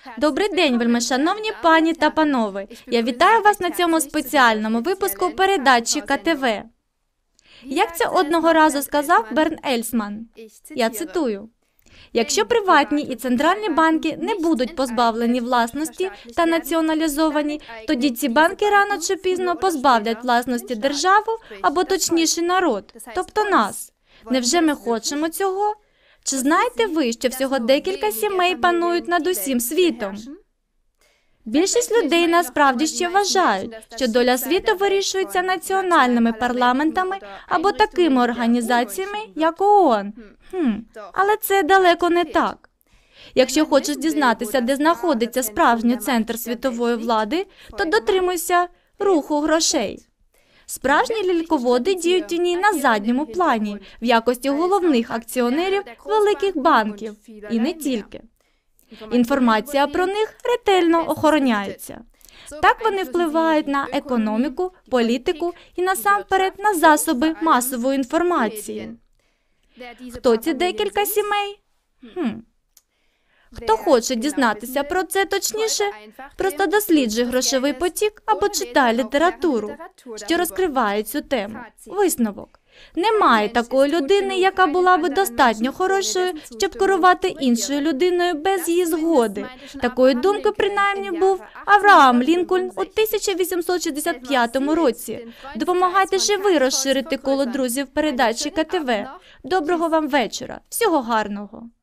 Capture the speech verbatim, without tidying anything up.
Добрий день, вельмишановні пані та панове. Я вітаю вас на цьому спеціальному випуску передачі ка те ве. Як це одного разу сказав Берн Ельсман? Я цитую. Якщо приватні і центральні банки не будуть позбавлені власності та націоналізовані, тоді ці банки рано чи пізно позбавлять власності державу, або точніше народ, тобто нас. Невже ми хочемо цього? Чи знаєте ви, що всього декілька сімей панують над усім світом? Більшість людей насправді ще вважають, що доля світу вирішується національними парламентами або такими організаціями, як о о ен. Хм, але це далеко не так. Якщо хочеш дізнатися, де знаходиться справжній центр світової влади, то дотримуйся руху грошей. Справжні ляльководи діють у ній на задньому плані, в якості головних акціонерів великих банків, і не тільки. Інформація про них ретельно охороняється. Так вони впливають на економіку, політику і насамперед на засоби масової інформації. Хто ці декілька сімей? Хм. Хто хоче дізнатися про це точніше, просто досліджуй грошовий потік або читай літературу, що розкриває цю тему. Висновок. Немає такої людини, яка була би достатньо хорошою, щоб керувати іншою людиною без її згоди. Такої думки, принаймні, був Авраам Лінкольн у тисяча вісімсот шістдесят п'ятому році. Допомагайте ж і ви розширити коло друзів передачі ка те ве. Доброго вам вечора. Всього гарного.